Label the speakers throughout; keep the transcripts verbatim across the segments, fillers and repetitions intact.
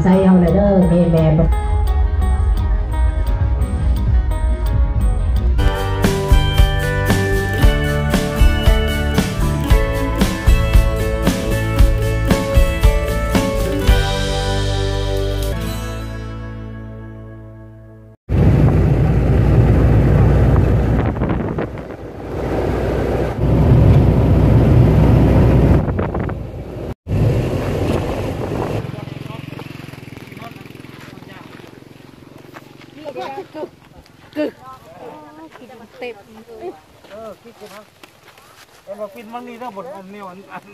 Speaker 1: ส่เอาเลยเด้อแม่แม่
Speaker 2: เต็มเออคิดกันครับแต่ว่าฟินมันนี่ถ้าบทอันนี้อันอัน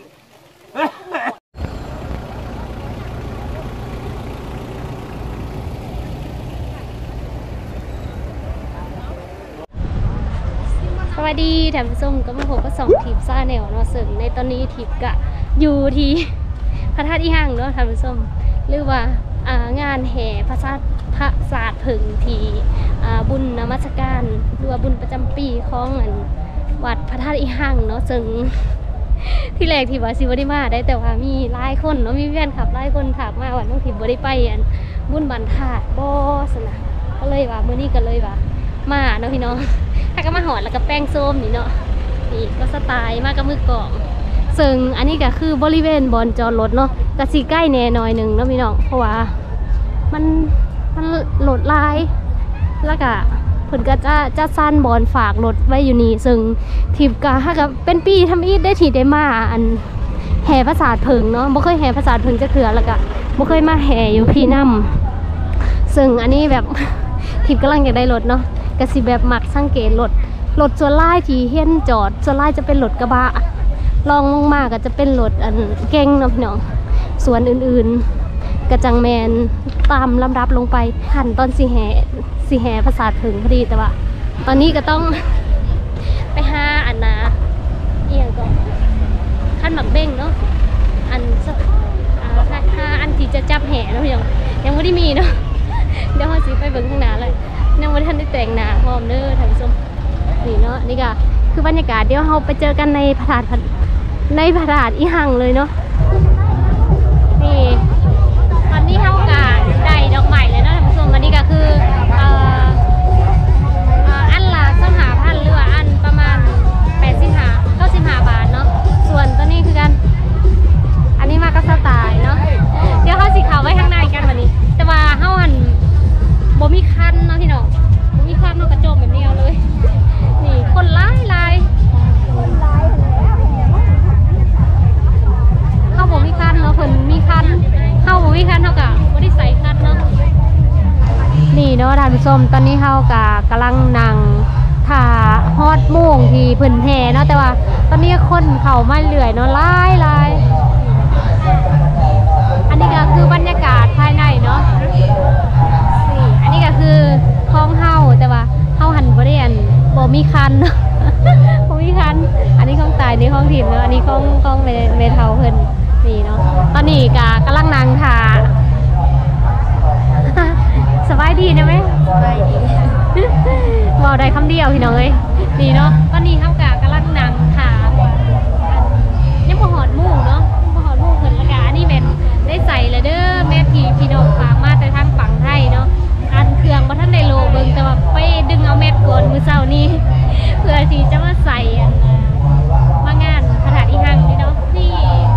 Speaker 3: สวัสดีท่านผู้ชมก็มาพบกับสองทีมซ่าแนวเนาะซึ่งในตอนนี้ทีมกะอยู่ที่พระธาตุอีหั่งเนาะท่านผู้ชมหรือว่างานแห่พระธาตุพระศาสตร์ผึ่งที่บุญนมัสการหรือว่าบุญประจำปีของวัดพระธาตุอีหั่งเนาะซึ่งที่แรกที่ว่าสิบ่ได้มาได้แต่ว่ามีหลายคนเนาะมีแฟนคลับหลายคนถามมาว่าน้องทีมบ่ได้ไปอันบุญบรรทัดบ่ซั่นน่ะก็เลยว่ามื้อนี้ก็เลยว่ามาเนาะพี่น้องถ้าก็มาหอดแล้วก็แป้งส้มนี่เนาะนี่ก็สไตล์มากกับมือกล่องซึ่งอันนี้ก็คือบริเวณบอนจอดรถเนาะกะสิใกล้แน่หน่อยหนึ่งเนาะพี่น้องเพราะว่ามันมันรถลายแล้วก็เพิ่นก็จะจะสั้นบอนฝากรถไว้อยู่นี่ซึ่งทีมกะถ้ากับเป็นปีทำอีทได้ทีได้มาอันแห่พระศาสตร์ผึ่งเนาะบ่เคยแห่พระศาสตร์ผึ่งจะเถื่อแล้วก็บ่เคยมาแห่อยู่พี่น้ำซึ่งอันนี้แบบทีมกำลังอยากได้รถเนาะกะสิแบบหมักสังเกตรถรถส่วนไล่ที่เห็นจอดส่วนไล่จะเป็นรถกระบะลองลงมาก็จะเป็นรถอันเก่งเนาะพี่น้องส่วนอื่นๆกระจังแมนตามลำดับลงไปหันตอนสีแห่สีแห่ภาษาถึงพอดีแต่ว่าตอนนี้ก็ต้องไปหาอันนะเอียงก่อนขั้นหมักเบ้งเนาะอันห้าอันที่จะจับแห่เนาะพี่น้องยังไม่ได้มีเนาะเดี๋ยวเขาสิไปเบิ่งข้างหน้าเลยยังไม่ทันได้แต่งหน้าพร้อมเด้อท่านผู้ชมนี่เนาะนี่ก็คือบรรยากาศเดี๋ยวเราไปเจอกันในพระธาตุในพระธาตุอีหั่งเลยเนาะนี่ตอนนี้เราก็ได้ดอกไม้เลยเนาะท่านผู้ชมอันนี้ก็คือเอ่ออันละสังหาพันหรือว่าอันประมาณแปดสิบห้าเก้าสิบห้าบาทเนาะส่วนตัวนี้คือกันอันนี้มาก็สไตล์เนาะเดี๋ยวเขาสีขาวไว้ข้างในกันวันนี้แต่ว่าเขาหันบ่มีคันเนาะพี่น้องบ่มีคันเนาะกระโจมแบบนี้เอาเลยนี่คนไล่ไล่เข้าบ่มีคันเนาะเพิ่นมีคันเข้าบ่มีคันเท่ากับบ่ได้ใส่คันเนาะนี่เนาะท่านผู้ชมตอนนี้เฮากะกำลังนั่งถ่าฮอดโมงที่เพิ่นแห่เนาะแต่ว่าตอนนี้คนเข้ามาเรื่อยเนาะไล่ไล่อันนี้ก็คือบรรยากาศภายในเนาะนี่อันนี้ก็คือคลองเฮาแต่ว่าเฮาหันบ่ได้อันบ่มีคันเนาะบ่มีคันอันนี้ของตายนี่ของถิ่นเนาะอันนี้ของของเมเทาเพิ่นนี่เนาะตอนนี้ก็กำลังนั่งถ่าสบายดีนะแม่สบายดีเว้าได้คำเดียวพี่น้องเอ้ยนี่เนาะตอนนี้เฮาก็กำลังนั่งถ่ายังบ่ฮอดมุ่งเนาะบ่ฮอดมุ่งเพิ่นละกะอันนี้แม่นได้ใส่เลยเด้อแม่พี่พี่น้องฝากมาแต่ทางฝั่งไทยเนาะอันเครื่องบ่ทันได้โลเบิ่งแต่ว่าไปดึงเอาแมทก่อนมื้อเช้านี้เพื่อที่จะมาใส่อันมางานพระธาตุอีหั่งนี่เนาะนี่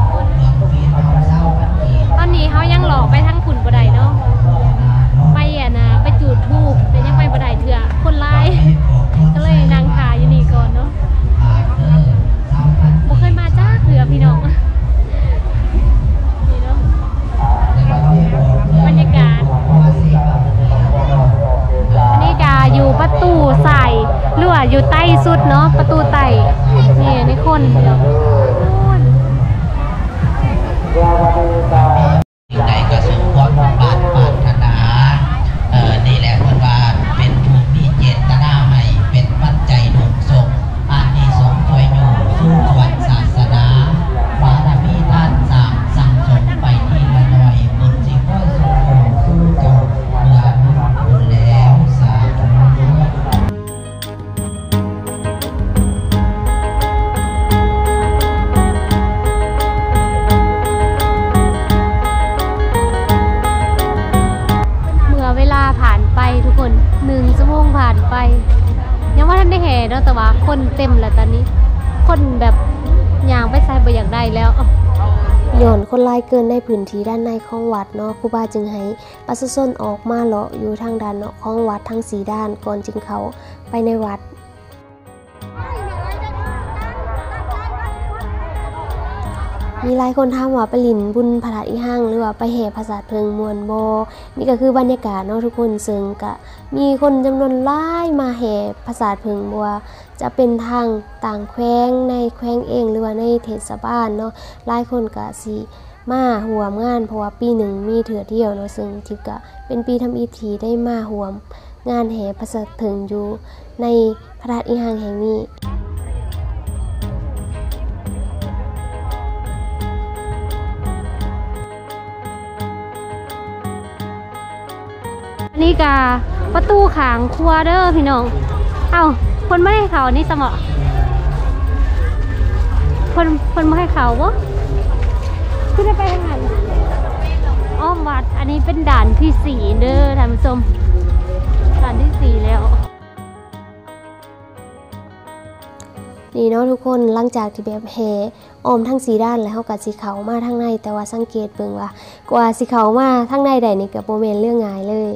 Speaker 3: ตอนนี้เฮายังหลอกไปทางขุนบ่ได้เนาะไปอ่ะนะไปจุดธูปแต่ยังไปบ่ได้เถื่อคนหลายก็เลยนั่งถ่าอยู่นี่ก่อนเนาะบ่เคยมาจ้าเถื่อพี่น้องบรรยากาศอันนี้ก็อยู่ประตูใส่หรือว่าอยู่ใต้สุดเนาะประตูใต้นี่นี่คนเนาะ
Speaker 4: ในกระทรวงวัฒนธรรมปรารถนาเอ่อนี่แหละเพื่อนว่าเป็นผู้มีเจตนาให้เป็นปัจจัยหนุนส่งอานิสงส์ช่วยโยมสู่วัดศาสนาบารมีท่านสามสั่งสมไปทีละหน่อยบุญสิก็สู่สู่โตเมื่อบุญแล้วสาธุ
Speaker 3: บานไปยังว่าท่านได้แห่เนาะแต่ว่าคนเต็มแล้วตอนนี้คนแบบย่างไปใส่บ่อยากได้แล้วย้อนคนหลายเกินในพื้นที่ด้านในของวัดเนาะครูบาจึงให้ประชาชนออกมาเลาะอยู่ทางด้านนอกของวัดทั้งสี่ด้านก่อนจึงเข้าไปในวัดมีหลายคนถามว่าไปลินบุญพระธาตุอีหังหรือว่าไปแห่พระศาสตร์เพิงมวลโบนี่ก็คือบรรยากาศเนาะทุกคนซึ่งก็มีคนจำนวนหลายมาแห่พระศาสตร์เพิงบัวจะเป็นทางต่างแขวงในแขวงเองหรือว่าในเทศบาลเนาะหลายคนก็สิมาห่วมงานเพราะว่าปีหนึ่งมีเถื่อเดียวเนาะซึ่งทิพย์ก็เป็นปีทำอิธีได้มาห่วมงานแห่พระศาสตร์เพิงอยู่ในพระธาตุอีหังแห่งนี้นี่กาประตูขางครัวเด้อพี่น้องเอ้าคนไม่ให้เขานี่สมอคนคนไม่ให้เขาวะขึ้นไปทางไหนอ้อมวัดอันนี้เป็นด่านที่สี่เด้อท่านผู้ชมด่านที่สี่แล้วนี่เนาะทุกคนหลังจากที่แบบแห่อ้อมทั้งสีด้านแล้วเขากับสีเขามาทางในแต่ว่าสังเกตเบิ่งว่ากว่าสีเขามาทางในใดนี่กับโบเมนเรื่องง่ายเลย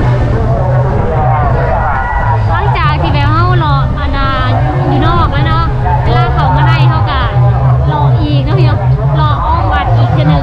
Speaker 3: หลังจากที่แบบเขารออาณาอยู่นอกแล้วเนาะเวลาเขามาในเขากับรออีกเนาะพี่น้องรออ้อมวัดอีกทีหนึ่ง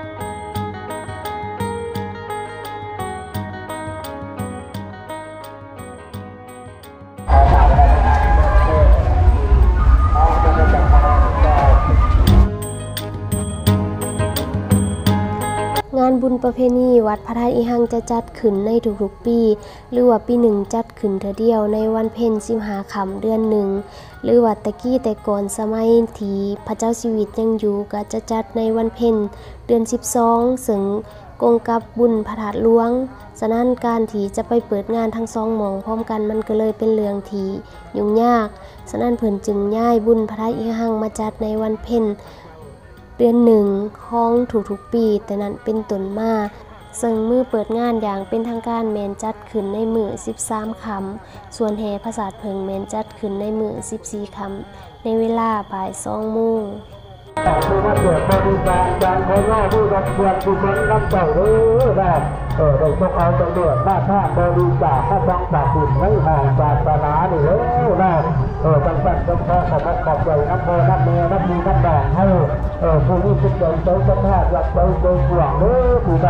Speaker 3: งานบุญประเพณีวัดพระธาตุอีหังจะจัดขึ้นในทุกๆปีหรือว่าปีหนึ่งจัดขึ้นเทอเดียวในวันเพ็ญสิบห้าค่ำเดือนหนึ่งหรือว่าตะกี้แต่ก่อนสมัยที่พระเจ้าชีวิตยังอยู่ก็จะจัดในวันเพ็ญเดือนสิบสองซึ่งกงกับบุญพระธาตุหลวงฉะนั้นการที่จะไปเปิดงานทั้งสองหม่องพร้อมกันมันก็เลยเป็นเรื่องที่ยุ่งยากฉะนั้นเพิ่นจึงย้ายบุญพระธาตุอีหังมาจัดในวันเพ็ญเดือนหนึ่งของทุกๆปีแต่นั้นเป็นต้นมาซึ่งมือเปิดงานอย่างเป็นทางการแมนจัดขึ้นในมือสิบสามค่ำส่วนแห่พระศาสตร์เพิงแมนจัดขึ้นในมือสิบสี่ค่ำในเวลาบ่ายสองโมง
Speaker 2: ผู้มาเกิดบริการการขอร้องผู้รับเงินผู้คนรับเจ้าเด้อได้เออได้ต้องเอาตำรวจมาท่าบริจาคข้าต้องจากบุญไม่ห่างศาสนานี่เด้อได้เออตั้งแต่ต้องขอขอบขอบใจนับโมนับเมนับมีนับแบ่งให้เออผู้นี้สุดใจใจสัมภาษณ์รับใจใจกว้างเด้อผู้ได้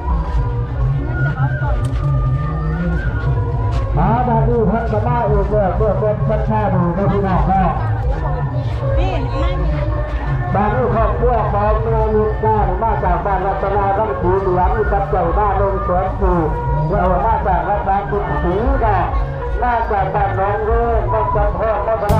Speaker 2: หาบาดูพันกมาเออเมื่อเมื่อเป็นสัญชาติดูนะพี่น้องนะบางครอบครัวบางเมืองลูกบ้านมาจากบ้านรัตนาต้องถือเหลืองกับเจ้าบ้านลงสวนผูเรามาจากรัตนาคุณศรีก็มาจากบ้านน้องเรื่อมาจากพ่อมาจาก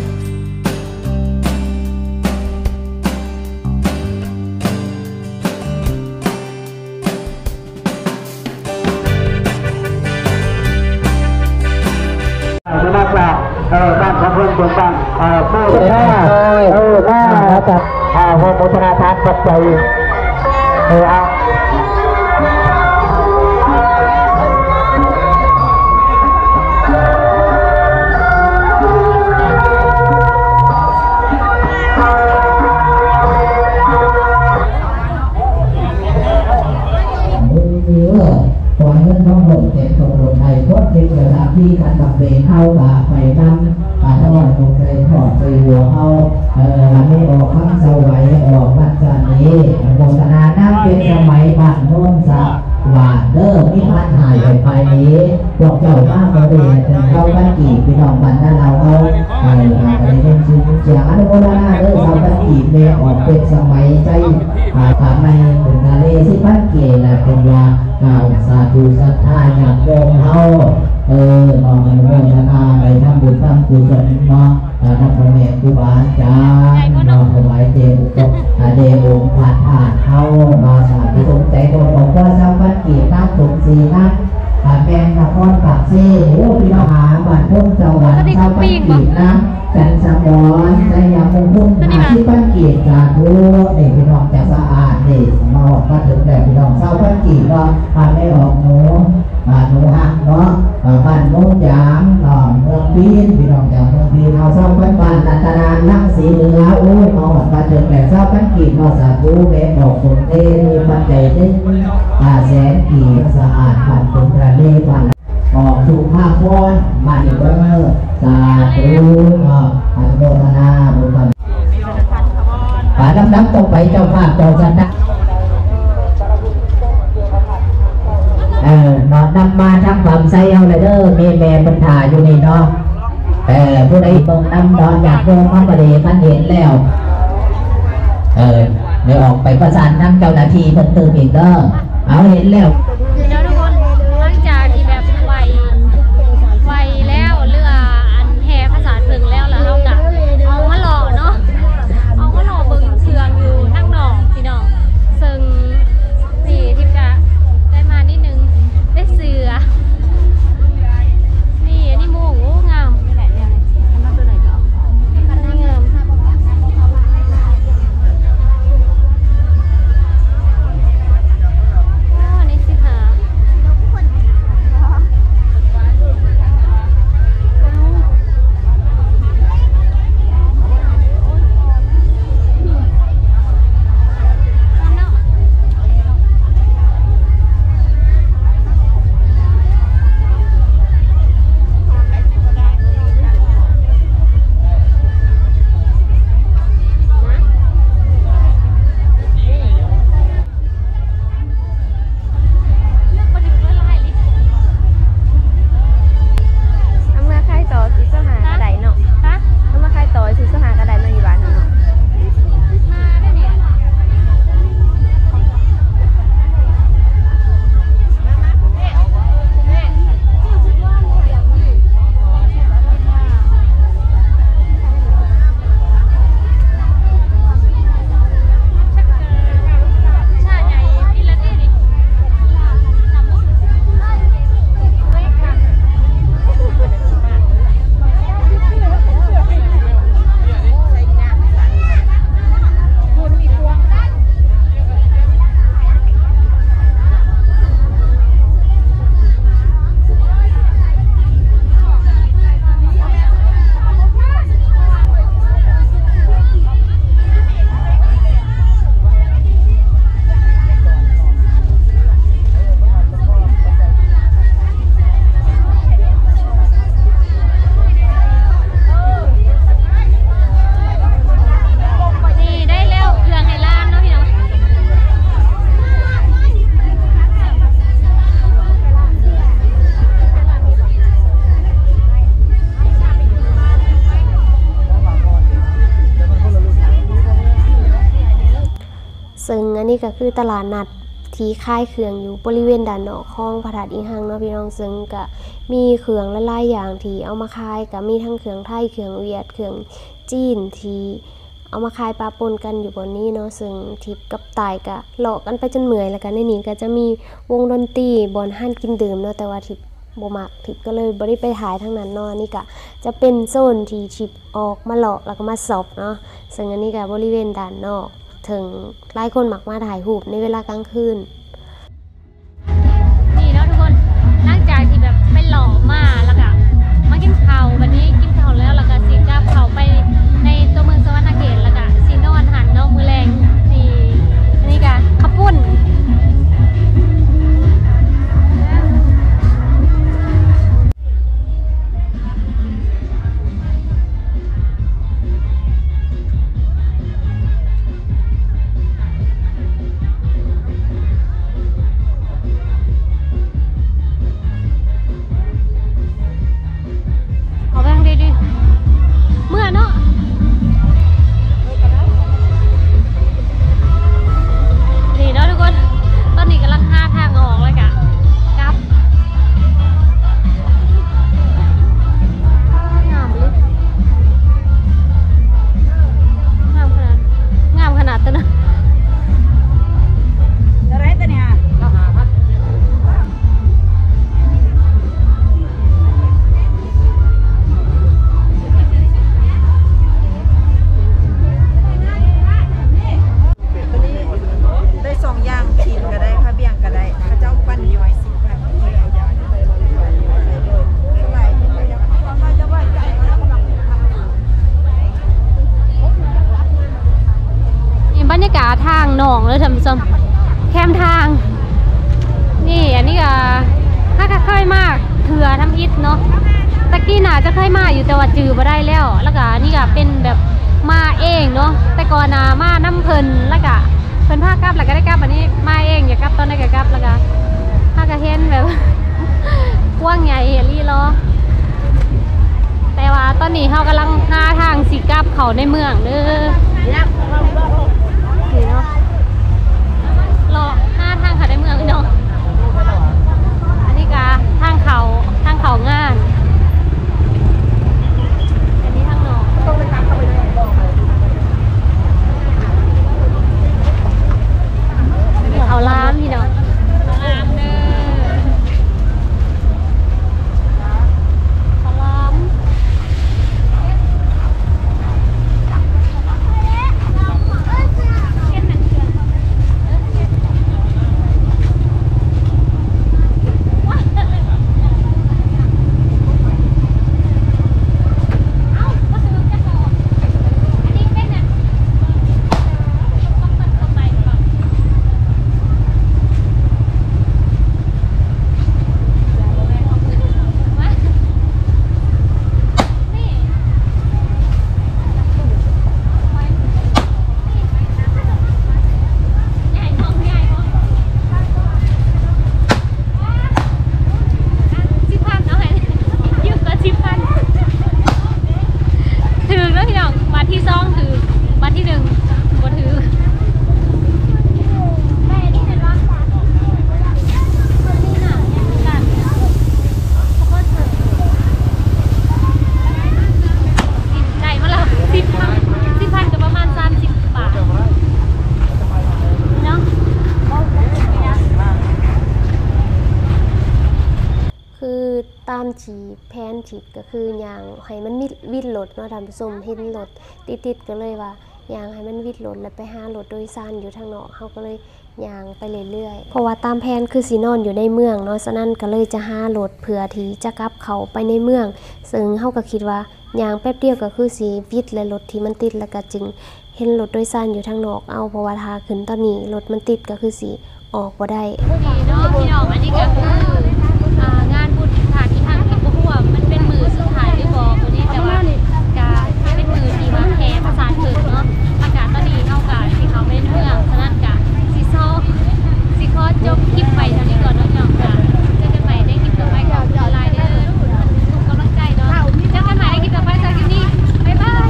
Speaker 2: เออบ้านของเพื่อนคนบ้านเออเพื่อนแม่เออแม่จัดอ่าโมโมทนาทานปัจจัยเออเอา
Speaker 4: ปล่อยเงินท้องหมดเก็บตกหล่นไทยก็เก็บเวลาที่การบังเบนเอาบาไปนั่งบาทอดตรงใจทอดใจหัวเอาเออหลังนี้ออกข้างเสาไหวออกบ้านจานนี้โฆษณานั่งเป็นสมัยบ้านโน้นสักหวานเด้อมีพันหายไปไปนี้บอกเจ้ามากเลยแต่เข้าบ้านกี่พี่น้องบ้านนั้นเราเอาเอออะไรเป็นชื่อเสียงอนุโมทนาเด้อชาวบ้านกี่เมย์ออกเป็นสมัยใจผ่านในหนึ่งนาเลสิบ้านเกี่ยและเป็นยาเก่าสาธุศรัทธาญาติโยมเฮาเออน้อมอนุโมทนาไปทำบุญทำกุศลเนาะนักพระเมตครูบาอาจารย์น้อมถวายเดบุกเดบุกผ่านผ่านเฮาเนาะสาธุสมใจโดนบอกว่าชาวบ้านกี่น้ำสมศรีน้ำแมงนครปากเซ่โอ้พี่น้องหาบ้านพุ่งจังหวัดชาวบ้านกี่น้ำจันทร์สมรใจยามงคลหาที่บ้านกี่สาธุนี่พี่น้องจะสะอาดนี่มาออกมาถึงแต่พี่น้องชาวบ้านกี่ก็พาไม่ออกหนูบ้านโนหักเนาะบ้านโนยางเนาะเมืองพีนพี่น้องจากเมืองพีนเอาเศร้าพันบ้านรัตนานั่งสีเหนือโอ้ยมาหวัดมาเจอแก่เศร้าพันกีบมาสาธุแม่บอกคนเต้มีปัจจัยเต้ตาแสนกีบสะอาดผ่านเป็นทะเลผ่านออกสู่ภาคบอนบ้านอีกเบอร์สาธุเนาะอนุโมทนาบุญกันป่าดำน้ำตกไปเจ้าภาพเจ้าชนะเออนอนนำมาทำความใส่เอาเลยเด้อมีแม่ปัญหาอยู่นี่เนาะแต่ผู้ใดเบิ่งน้ำนอนอยากโดนมันประเดี๋ยวมันเห็นแล้วเออเดี๋ยวออกไปประสานทั้งเจ้าหน้าที่เพิ่มเติมอีกเด้อเอาเห็นแล้ว
Speaker 3: คือเนาะทุกคนหลังจากที่แบบไวไวแล้วเรืออันแห่ภาษาถึงแล้วแล้วเรากะเอามาหล่อเนาะเอามาหล่อเบิ่งเชืองอยู่นั่งนอกพี่น้องซึ่งนี่ทิพย์กะได้มานิดนึงได้เสือนี่อันนี้โม่งโอ้งามนี่แหละเนี่ยอันนั้นตัวไหนก็อันนี้งามอันนี้สิหาซึ่งอันนี้ก็คือตลาดนัดที่ค่ายเครื่องอยู่บริเวณด้านนอกของพระธาตุอิงหังเนาะพี่น้องซึ่งก็มีเครื่องหลายๆอย่างที่เอามาขายก็มีทั้งเครื่องไทยเครื่องเวียดเครื่องจีนที่เอามาขายปะปนกันอยู่บนนี้เนาะซึ่งทิพย์กับตายก็เลาะกันไปจนเมื่อยแล้วกันในนี้ก็จะมีวงดนตรีบอนห้านกินดื่มเนาะแต่ว่าทิพย์บ่มักทิพย์ก็เลยบ่ได้ไปถ่ายทั้งนั้นเนาะนี่ก็จะเป็นโซนที่ทิพย์ออกมาเลาะแล้วก็มาสอบเนาะซึ่งอันนี้ก็บริเวณด้านนอกถึงหลายคนมักมาถ่ายรูปในเวลากลางคืนนี่เนาะทุกคนหลังจากที่แบบไปหล่อมาแล้วก็มากินข้าววันนี้กินข้าวแล้วแล้วก็สิกลับเข้าไปในตัวเมืองสวรรณเขตแล้วก็สินอนหันเนาะมื้อแรงนี่นี่ก็ข้าวปุ้นเลยท่านผู้ชมแคมทางนี่อันนี้ก็ถ้าก็เคยมากเถื่อทำอิฐเนาะตะกี้น่าจะเคยมาอยู่แต่ว่าจือมาได้แล้วแล้วก็นี่ก็เป็นแบบมาเองเนาะแต่ก่อนน่ะมาน้ำเพลินแล้วก็เพิ่นพากลับแล้วก็ได้กลับอันนี้มาเองอย่ากลับตอนไหนก็กลับแล้วก็ถ้าก็เห็นแบบกว้างใหญ่เฮลี่ล้อแต่ว่าตอนนี้เขากำลังหาทางสิกลับเขาในเมืองเด้อนี่เนาะรอหาทางเขาในเมืองเนาะอันนี้ก็ทางเขาทางเขางานอันนี้ทางนอกเขาล้ามพี่เนาะเขาล้ามเด้อเขาล้ามตามจีแพนจีก็คือยางให้มันวิดรถเนาะท่านผู้ชมเห็นรถติดๆก็เลยว่ายางให้มันวิดรถแล้วไปหารถโดยสารอยู่ทางนอกเขาก็เลยยางไปเรื่อยๆเพราะว่าตามแผนคือสีนอนอยู่ในเมืองเนาะฉะนั้นก็เลยจะหารถเผื่อที่จะกลับเขาไปในเมืองซึ่งเขาก็คิดว่ายางแป๊บเดียวก็คือสีวิดและรถที่มันติดแล้วก็จึงเห็นรถโดยสารอยู่ทางนอกเอาเพราะว่าทาขึ้นตอนนี้รถมันติดก็คือสีออกบ่ได้นี่เนาะพี่น้องอันนี้ก็คืองานบุญฐานที่ทางที่บ่ฮู้ว่ามันเป็นมือสุดท้ายหรือบ่ตัวนี้แต่ว่าก็เป็นมือที่ว่าแพ้ภาษาถึงเนาะอากาศตอนนี้เฮาก็สิเข้าไปในเมืองฉะนั้นก็สิเซาสิขอจบคลิปไปเท่านี้ก่อนเนาะพี่น้องค่ะเจอกันใหม่ในคลิปต่อไปขอบคุณหลายเด้อทุกกำลังใจเนาะเจอกันใหม่ในคลิปต่อไปจากคลิปนี้บ๊ายบาย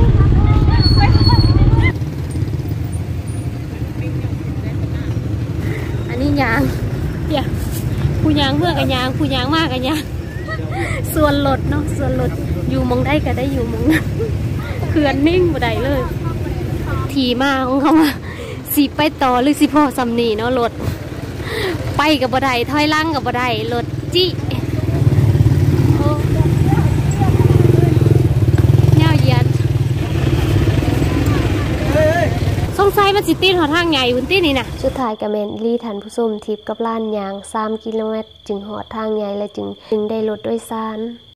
Speaker 3: อันนี้ยางเดี๋ยวผู้ยางเมื่อกันยางผู้ยางมากกันยางส่วนรถเนาะส่วนรถอยู่มองได้ก็ได้อยู่มองนั้นเขื่อนนิ่งบ่ได้เลยทีมาของเขาว่าสิไปต่อหรือสิพ่อสำนีเนาะรถไปกับบ่ได้ถอยหลังกับบ่ได้รถจี้เงาเยียนสงสัยมันสิตีนหอทางใหญ่หุ่นตีนี่นะสุดท้ายกับแมนลีทันผู้ชมทิพย์กับล้านยางสามกิโลเมตรจึงหอดทางใหญ่และจึงจึงได้รถโดยสาร